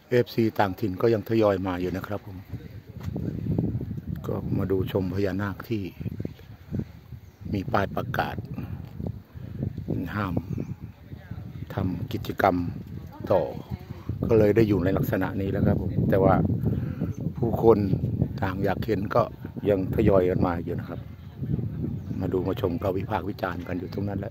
FC ต่างถิ่นก็ยังทยอยมาอยู่นะครับผมก็มาดูชมพญานาคที่มีป้ายประกาศห้ามทำกิจกรรมต่อก็เลยได้อยู่ในลักษณะนี้แล้วครับผมแต่ว่าผู้คนต่างอยากเห็นก็ยังทยอยกันมาอยู่นะครับมาดูมาชมก็วิพากษ์วิจารณ์กันอยู่ตรงนั้นแหละ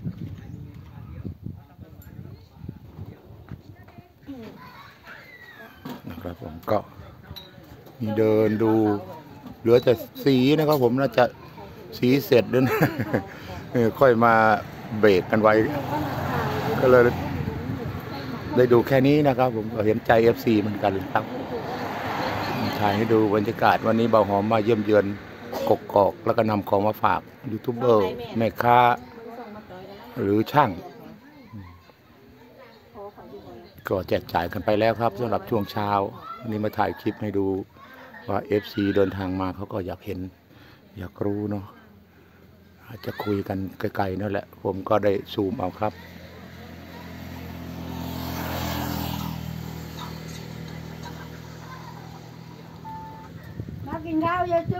นะครับผมก็เดินดูเหลือแต่สีนะครับผมน่าจะสีเสร็จด้วยนะค่อยมาเบรกกันไว้ก็เลยได้ดูแค่นี้นะครับผมก็เห็นใจ FC เหมือนกันครับถ่ายให้ดูบรรยากาศวันนี้เบาหอมมาเยี่ยมเยือนกกอกแล้วก็นำของมาฝากยูทูบเบอร์แม่ค้าหรือช่างก็แจกจ่ายกันไปแล้วครับสำหรับช่วงเช้าวันนี้มาถ่ายคลิปให้ดูว่า FC เดินทางมาเขาก็อยากเห็นอยากรู้เนาะอาจจะคุยกันไกลๆนั่นแหละผมก็ได้ซูมเอาครับมากินข้าวยายจู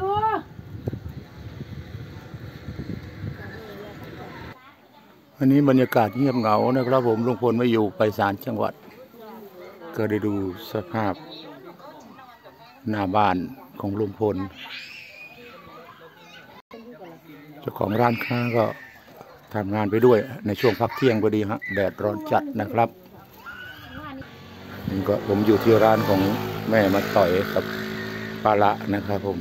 อันนี้บรรยากาศเงียบเหงานะครับผมลุงพลไม่อยู่ไปศาลจังหวัดก็ได้ดูสภาพหน้าบ้านของลุงพลเจ้าของร้านค้าก็ทำงานไปด้วยในช่วงพักเที่ยงพอดีฮะแดดร้อนจัดนะครับนี่ก็ผมอยู่ที่ร้านของแม่มาต่อยกับปลาละนะครับผม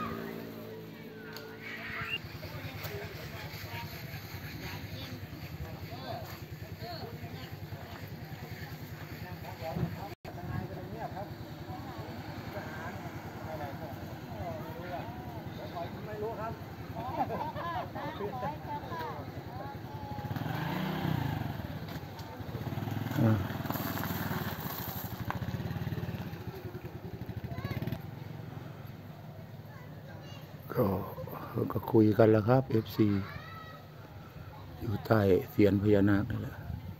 ก็คุยกันแล้วครับ FC อยู่ใต้เสียนพญานาคนี่แหละ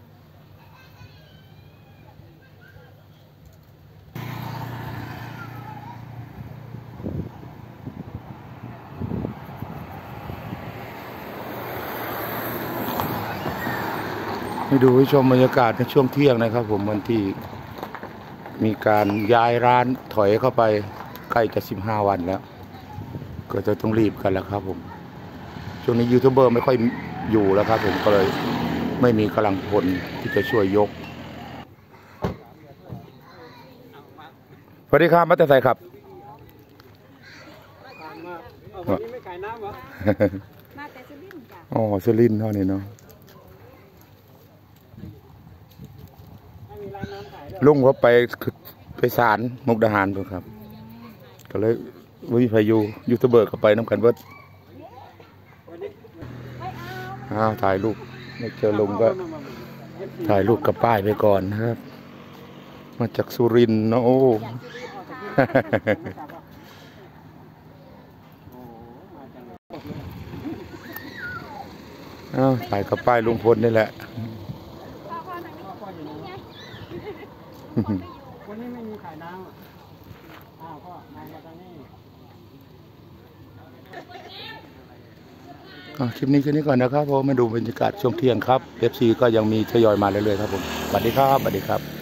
ให้ดูให้ชมบรรยากาศในช่วงเที่ยงนะครับผมวันที่มีการย้ายร้านถอยเข้าไปใกล้จะ15 วันแล้วก็จะต้องรีบกันแล้วครับผมช่วงนี้ยูทูบเบอร์ไม่ค่อยอยู่แล้วครับผมก็เลยไม่มีกำลังพลที่จะช่วยยกสวัสดีครับมาแต่ใส่ครับวันนี้ไม่ขายน้ำเหรอมาแต่สุรินทร์จ้ะอ๋อสุรินทร์เท่านี้เนาะลุงเขาไปศาลมุกดาหารด้วยครับก็เลยวิพายุยูทูบเบอร์เข้าไปน้ำกันเบิดถ่ายรูปไม่เจอลุงก็ถ่ายรูปกับป้ายไปก่อนนะครับมาจากสุรินทร์เนาะโอ้ถ่ายกับป้ายลุงพลนี่แหละวันนี้ไม่มีขายน้ำก็มาตอนนี้คลิปนี้แค่นี้ก่อนนะครับผมมาดูบรรยากาศช่วงเที่ยงครับ FC ก็ยังมีทยอยมาเรื่อยๆครับผมสวัสดีครับสวัสดีครับ